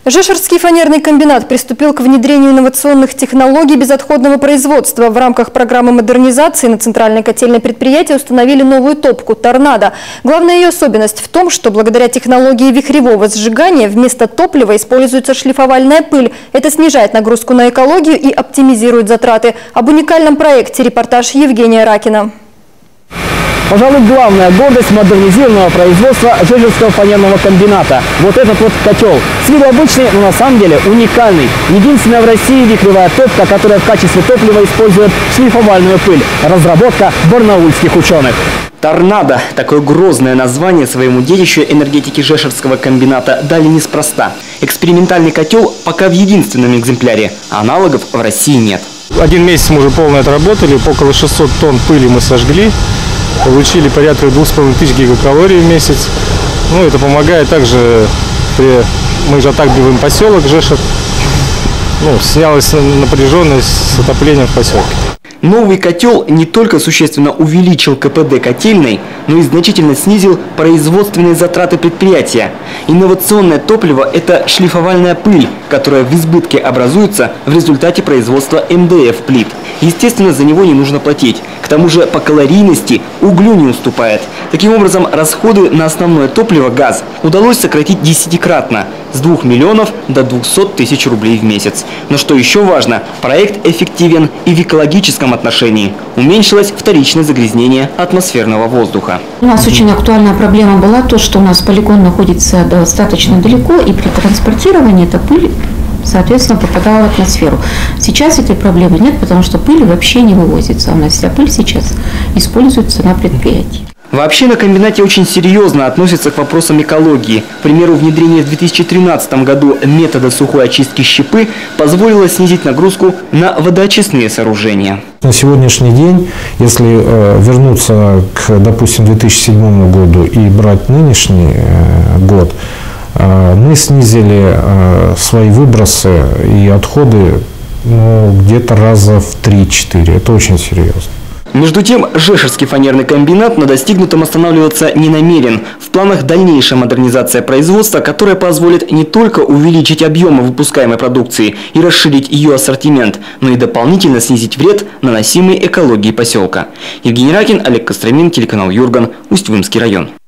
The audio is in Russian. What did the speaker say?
Жешерский фанерный комбинат приступил к внедрению инновационных технологий безотходного производства. В рамках программы модернизации на центральной котельной предприятия установили новую топку «Торнадо». Главная ее особенность в том, что благодаря технологии вихревого сжигания вместо топлива используется шлифовальная пыль. Это снижает нагрузку на экологию и оптимизирует затраты. Об уникальном проекте репортаж Евгения Ракина. Пожалуй, главная гордость модернизированного производства Жешерского фанерного комбината. Вот этот вот котел. С виду обычный, но на самом деле уникальный. Единственная в России вихревая топка, которая в качестве топлива использует шлифовальную пыль. Разработка барнаульских ученых. «Торнадо» – такое грозное название своему детищу энергетики Жешерского комбината дали неспроста. Экспериментальный котел пока в единственном экземпляре. Аналогов в России нет. 1 месяц мы уже полно отработали, около 600 тонн пыли мы сожгли. Получили порядка 2500 гигакалорий в месяц. Ну, это помогает также, мы же отапливаем поселок Жешер. Ну, снялась напряженность с отоплением в поселке. Новый котел не только существенно увеличил КПД котельной, но и значительно снизил производственные затраты предприятия. Инновационное топливо – это шлифовальная пыль, которая в избытке образуется в результате производства МДФ-плит. Естественно, за него не нужно платить. К тому же по калорийности углю не уступает. Таким образом, расходы на основное топливо – газ – удалось сократить 10-кратно – с 2 миллионов до 200 тысяч рублей в месяц. Но что еще важно, проект эффективен и в экологическом отношении. Уменьшилось вторичное загрязнение атмосферного воздуха. У нас очень актуальная проблема была то, что у нас полигон находится достаточно далеко, и при транспортировании эта пыль, соответственно, попадала в атмосферу. Сейчас этой проблемы нет, потому что пыль вообще не вывозится. У нас вся пыль сейчас используется на предприятии. Вообще на комбинате очень серьезно относятся к вопросам экологии. К примеру, внедрение в 2013 году метода сухой очистки щепы позволило снизить нагрузку на водоочистные сооружения. На сегодняшний день, если вернуться к, допустим, 2007 году и брать нынешний год, мы снизили свои выбросы и отходы где-то раза в 3-4. Это очень серьезно. Между тем, Жешерский фанерный комбинат на достигнутом останавливаться не намерен. В планах дальнейшая модернизация производства, которая позволит не только увеличить объемы выпускаемой продукции и расширить ее ассортимент, но и дополнительно снизить вред, наносимый экологии поселка. Евгений Ракин, Олег Костромин, телеканал Юрган, Усть-Вымский район.